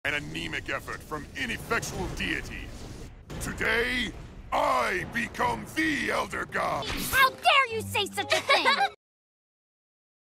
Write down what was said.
An anemic effort from ineffectual deities. Today, I become the Elder God! How dare you say such a